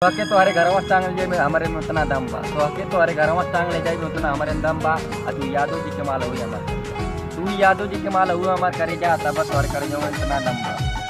तो आके तुम्हारे घर में टांग ले हमारे में उतना दम बा। तो आके तुम्हारे घर में टांग ले जाए उतना हमारे दम बा। तू यादव जी के माल हुई हमारे, तू यादव जी के माल हुआ हमारे करे जा तब तुम्हारे करे जो इतना दम बा।